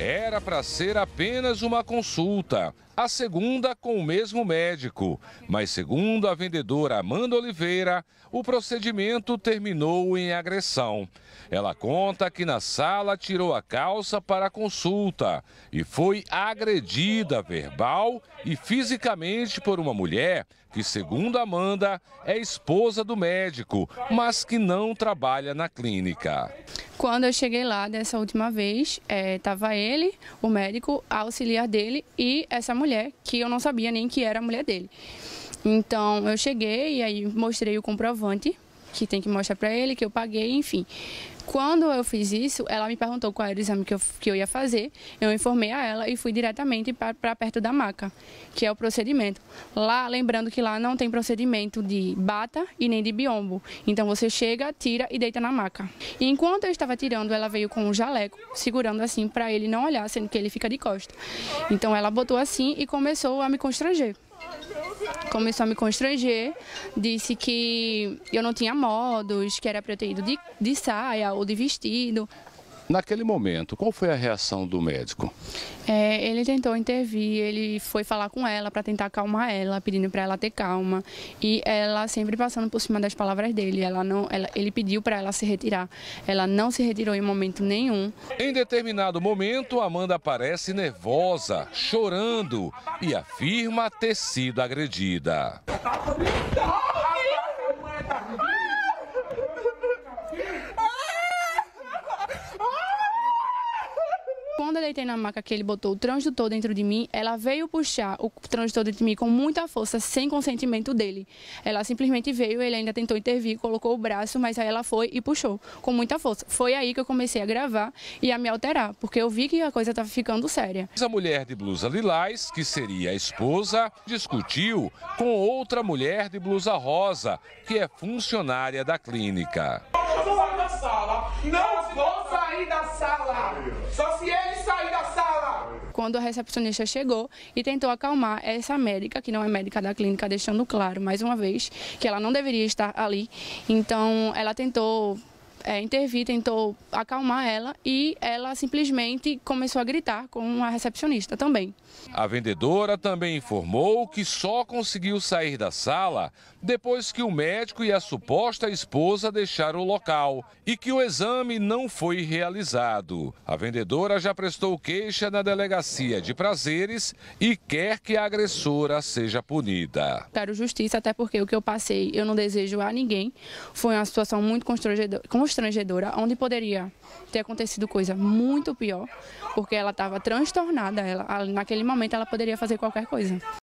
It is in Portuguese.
Era para ser apenas uma consulta, a segunda com o mesmo médico. Mas, segundo a vendedora Amanda Oliveira, o procedimento terminou em agressão. Ela conta que na sala tirou a calça para a consulta e foi agredida verbal e fisicamente por uma mulher que, segundo Amanda, é esposa do médico, mas que não trabalha na clínica. Quando eu cheguei lá dessa última vez, estava ele, o médico, a auxiliar dele e essa mulher, que eu não sabia nem que era a mulher dele. Então eu cheguei e aí mostrei o comprovante, que tem que mostrar para ele, que eu paguei, enfim. Quando eu fiz isso, ela me perguntou qual era o exame que eu ia fazer, eu informei a ela e fui diretamente para perto da maca, que é o procedimento. Lá, lembrando que lá não tem procedimento de bata e nem de biombo, então você chega, tira e deita na maca. E enquanto eu estava tirando, ela veio com um jaleco, segurando assim para ele não olhar, sendo que ele fica de costa. Então ela botou assim e começou a me constranger. Começou a me constranger, disse que eu não tinha modos, que era para eu ter ido de saia ou de vestido. Naquele momento, qual foi a reação do médico? Ele tentou intervir, ele foi falar com ela para tentar acalmar ela, pedindo para ela ter calma. E ela sempre passando por cima das palavras dele. Ele pediu para ela se retirar. Ela não se retirou em momento nenhum. Em determinado momento, Amanda parece nervosa, chorando e afirma ter sido agredida. Quando eu deitei na maca que ele botou o transdutor dentro de mim, ela veio puxar o transdutor dentro de mim com muita força, sem consentimento dele. Ela simplesmente veio, ele ainda tentou intervir, colocou o braço, mas aí ela foi e puxou com muita força. Foi aí que eu comecei a gravar e a me alterar, porque eu vi que a coisa estava ficando séria. A mulher de blusa lilás, que seria a esposa, discutiu com outra mulher de blusa rosa, que é funcionária da clínica. Não vou sair da sala, só se ele sair da sala. Quando a recepcionista chegou e tentou acalmar essa médica, que não é médica da clínica, deixando claro mais uma vez que ela não deveria estar ali, então ela tentou intervir, tentou acalmar ela e ela simplesmente começou a gritar com a recepcionista também. A vendedora também informou que só conseguiu sair da sala depois que o médico e a suposta esposa deixaram o local e que o exame não foi realizado. A vendedora já prestou queixa na delegacia de Prazeres e quer que a agressora seja punida. Quero justiça, até porque o que eu passei eu não desejo a ninguém. Foi uma situação muito constrangedora, onde poderia ter acontecido coisa muito pior, porque ela estava transtornada, naquele momento ela poderia fazer qualquer coisa.